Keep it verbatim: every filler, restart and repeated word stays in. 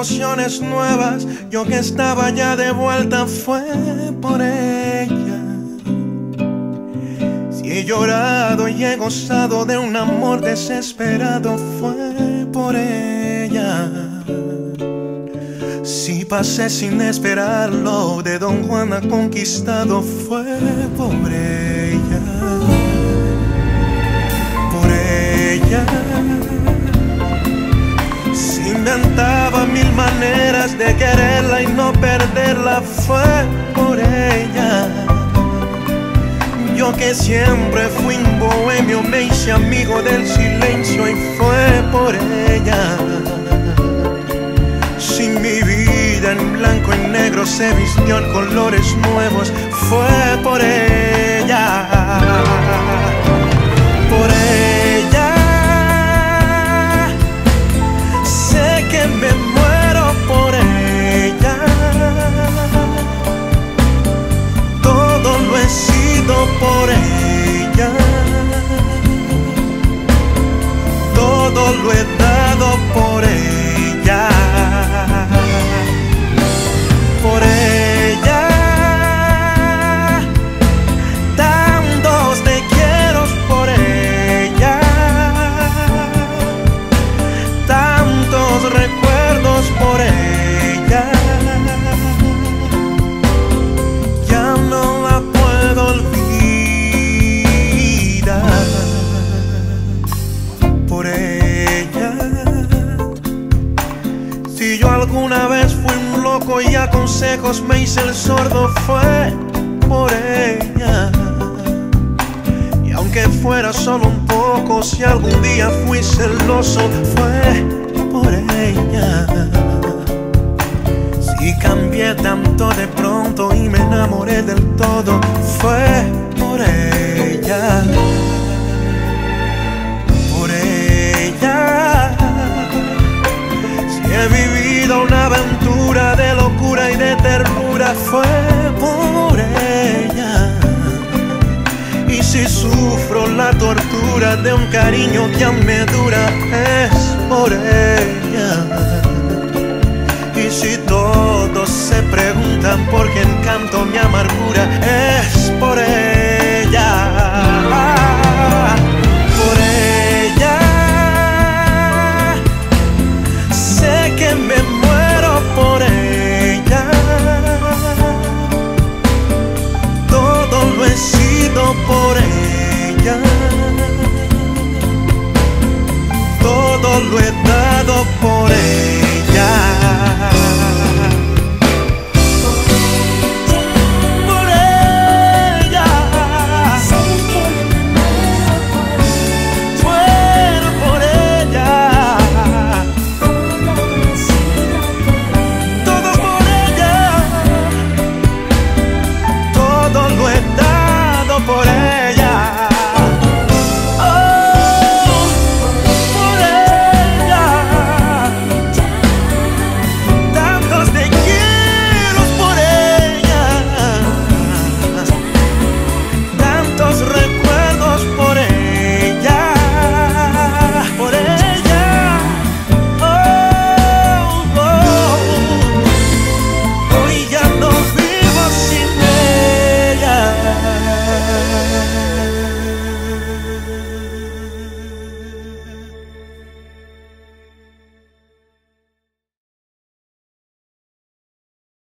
emociones nuevas. Yo que estaba ya de vuelta fue por ella. Si he llorado y he gozado de un amor desesperado fue por ella. Si pasé sin esperarlo de Don Juan a conquistado fue por ella. Por ella. Se inventaba mil maneras de quererla y no perderla fue por ella. Yo que siempre fui un bohemio me hice amigo del silencio y fue por ella. Si mi vida en blanco y negro se vistió en colores nuevos fue por ella. Por ella. Sé que me muero por ella. Todo lo he sido por ella. Todo lo he dado por ella. Por ella. Tantos te quiero por ella. Tantos recuerdos por ella. Ya no la puedo olvidar. Por ella. Si yo alguna vez fui un loco y a consejos me hice el sordo fue por ella. Y aunque fuera solo un poco, si algún día fui celoso fue por ella. Si cambié tanto de pronto y me enamoré del todo fue por ella. Por ella. Si he vivido una aventura de locura y de ternura fue por ella. Y si sufro la tortura de un cariño que aún me dura es por ella. Y si todos se preguntan por qué encanto me ama